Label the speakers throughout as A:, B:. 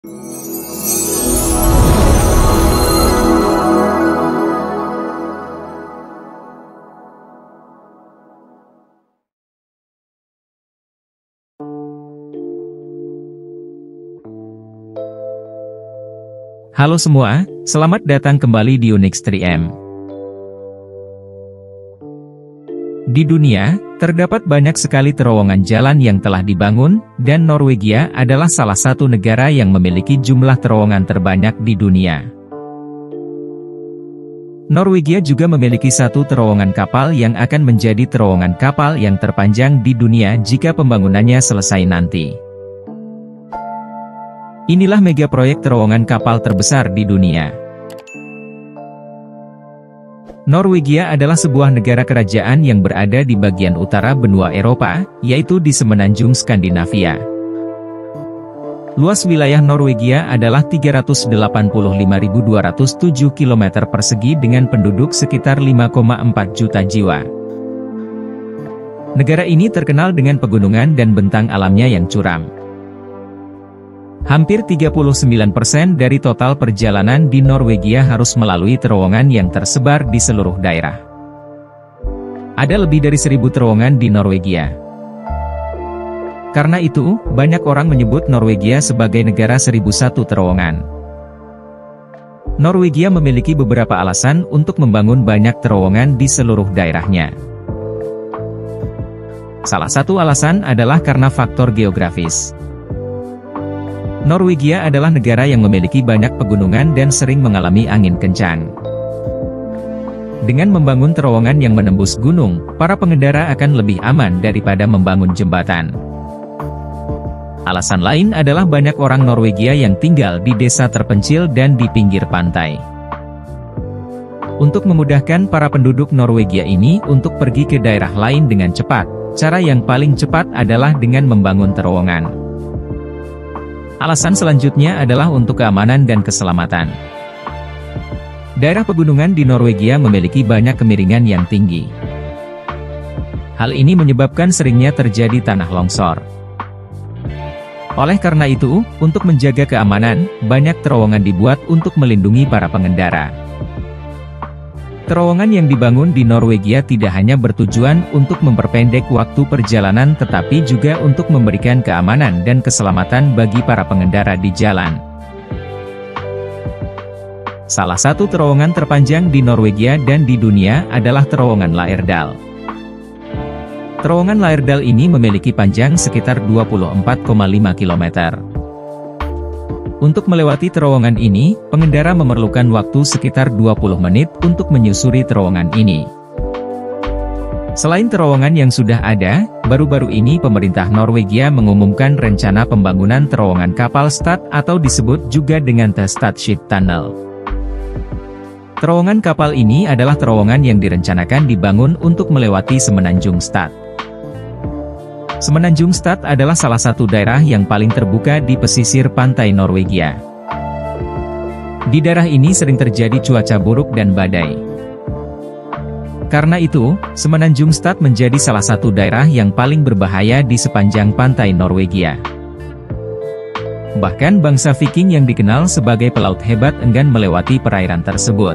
A: Halo semua, selamat datang kembali di Onyx 3M. Di dunia, terdapat banyak sekali terowongan jalan yang telah dibangun, dan Norwegia adalah salah satu negara yang memiliki jumlah terowongan terbanyak di dunia. Norwegia juga memiliki satu terowongan kapal yang akan menjadi terowongan kapal yang terpanjang di dunia jika pembangunannya selesai nanti. Inilah mega proyek terowongan kapal terbesar di dunia. Norwegia adalah sebuah negara kerajaan yang berada di bagian utara benua Eropa, yaitu di semenanjung Skandinavia. Luas wilayah Norwegia adalah 385.207 km persegi dengan penduduk sekitar 5,4 juta jiwa. Negara ini terkenal dengan pegunungan dan bentang alamnya yang curam. Hampir 39% dari total perjalanan di Norwegia harus melalui terowongan yang tersebar di seluruh daerah. Ada lebih dari 1.000 terowongan di Norwegia. Karena itu, banyak orang menyebut Norwegia sebagai negara 1.001 terowongan. Norwegia memiliki beberapa alasan untuk membangun banyak terowongan di seluruh daerahnya. Salah satu alasan adalah karena faktor geografis. Norwegia adalah negara yang memiliki banyak pegunungan dan sering mengalami angin kencang. Dengan membangun terowongan yang menembus gunung, para pengendara akan lebih aman daripada membangun jembatan. Alasan lain adalah banyak orang Norwegia yang tinggal di desa terpencil dan di pinggir pantai. Untuk memudahkan para penduduk Norwegia ini untuk pergi ke daerah lain dengan cepat, cara yang paling cepat adalah dengan membangun terowongan. Alasan selanjutnya adalah untuk keamanan dan keselamatan. Daerah pegunungan di Norwegia memiliki banyak kemiringan yang tinggi. Hal ini menyebabkan seringnya terjadi tanah longsor. Oleh karena itu, untuk menjaga keamanan, banyak terowongan dibuat untuk melindungi para pengendara. Terowongan yang dibangun di Norwegia tidak hanya bertujuan untuk memperpendek waktu perjalanan tetapi juga untuk memberikan keamanan dan keselamatan bagi para pengendara di jalan. Salah satu terowongan terpanjang di Norwegia dan di dunia adalah terowongan Lærdal. Terowongan Lærdal ini memiliki panjang sekitar 24,5 km. Untuk melewati terowongan ini, pengendara memerlukan waktu sekitar 20 menit untuk menyusuri terowongan ini. Selain terowongan yang sudah ada, baru-baru ini pemerintah Norwegia mengumumkan rencana pembangunan terowongan kapal Stad atau disebut juga dengan The Stad Ship Tunnel. Terowongan kapal ini adalah terowongan yang direncanakan dibangun untuk melewati Semenanjung Stad. Semenanjung Stad adalah salah satu daerah yang paling terbuka di pesisir pantai Norwegia. Di daerah ini sering terjadi cuaca buruk dan badai. Karena itu, Semenanjung Stad menjadi salah satu daerah yang paling berbahaya di sepanjang pantai Norwegia. Bahkan bangsa Viking yang dikenal sebagai pelaut hebat enggan melewati perairan tersebut.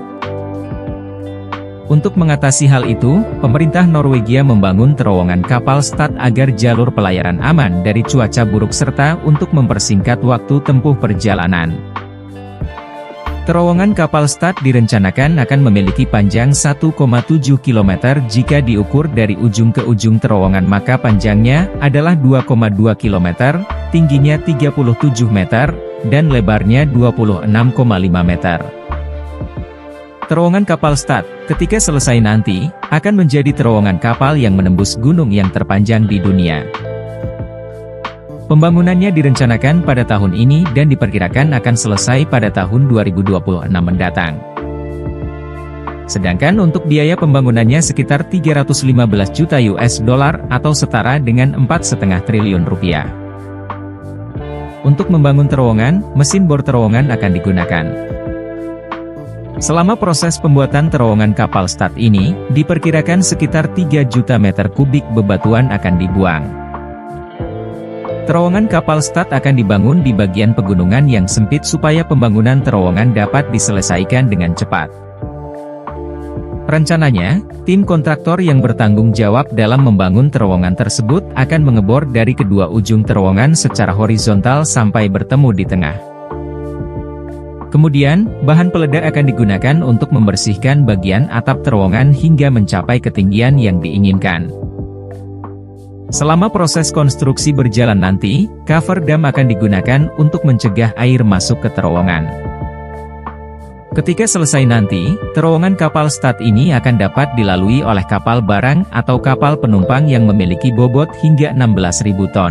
A: Untuk mengatasi hal itu, pemerintah Norwegia membangun terowongan kapal Stad agar jalur pelayaran aman dari cuaca buruk serta untuk mempersingkat waktu tempuh perjalanan. Terowongan kapal Stad direncanakan akan memiliki panjang 1,7 km jika diukur dari ujung ke ujung terowongan maka panjangnya adalah 2,2 km, tingginya 37 meter, dan lebarnya 26,5 meter. Terowongan kapal Stad, ketika selesai nanti, akan menjadi terowongan kapal yang menembus gunung yang terpanjang di dunia. Pembangunannya direncanakan pada tahun ini dan diperkirakan akan selesai pada tahun 2026 mendatang. Sedangkan untuk biaya pembangunannya sekitar 315 juta US dollar atau setara dengan 4,5 triliun rupiah. Untuk membangun terowongan, mesin bor terowongan akan digunakan. Selama proses pembuatan terowongan kapal Stad ini, diperkirakan sekitar 3 juta meter kubik bebatuan akan dibuang. Terowongan kapal start akan dibangun di bagian pegunungan yang sempit supaya pembangunan terowongan dapat diselesaikan dengan cepat. Rencananya, tim kontraktor yang bertanggung jawab dalam membangun terowongan tersebut akan mengebor dari kedua ujung terowongan secara horizontal sampai bertemu di tengah. Kemudian, bahan peledak akan digunakan untuk membersihkan bagian atap terowongan hingga mencapai ketinggian yang diinginkan. Selama proses konstruksi berjalan nanti, cover dam akan digunakan untuk mencegah air masuk ke terowongan. Ketika selesai nanti, terowongan kapal start ini akan dapat dilalui oleh kapal barang atau kapal penumpang yang memiliki bobot hingga 16.000 ton.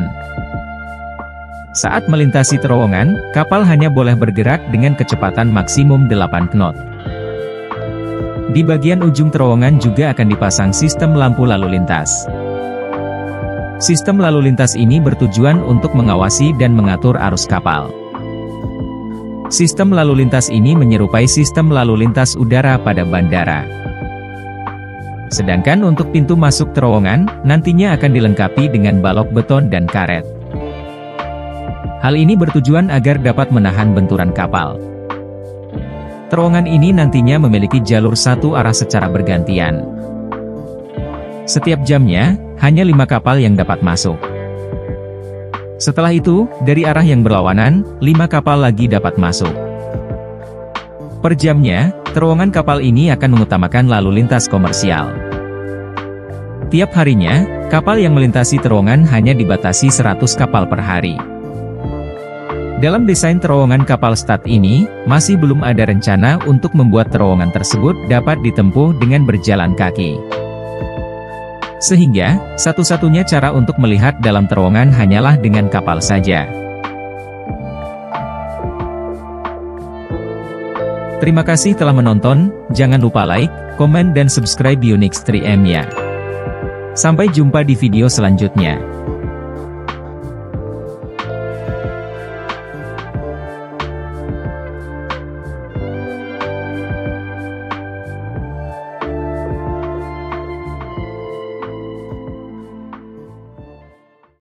A: Saat melintasi terowongan, kapal hanya boleh bergerak dengan kecepatan maksimum 8 knot. Di bagian ujung terowongan juga akan dipasang sistem lampu lalu lintas. Sistem lalu lintas ini bertujuan untuk mengawasi dan mengatur arus kapal. Sistem lalu lintas ini menyerupai sistem lalu lintas udara pada bandara. Sedangkan untuk pintu masuk terowongan, nantinya akan dilengkapi dengan balok beton dan karet. Hal ini bertujuan agar dapat menahan benturan kapal. Terowongan ini nantinya memiliki jalur satu arah secara bergantian. Setiap jamnya, hanya 5 kapal yang dapat masuk. Setelah itu, dari arah yang berlawanan, 5 kapal lagi dapat masuk. Per jamnya, terowongan kapal ini akan mengutamakan lalu lintas komersial. Tiap harinya, kapal yang melintasi terowongan hanya dibatasi 100 kapal per hari. Dalam desain terowongan kapal start ini, masih belum ada rencana untuk membuat terowongan tersebut dapat ditempuh dengan berjalan kaki. Sehingga, satu-satunya cara untuk melihat dalam terowongan hanyalah dengan kapal saja. Terima kasih telah menonton, jangan lupa like, komen dan subscribe Unix 3M ya. Sampai jumpa di video selanjutnya.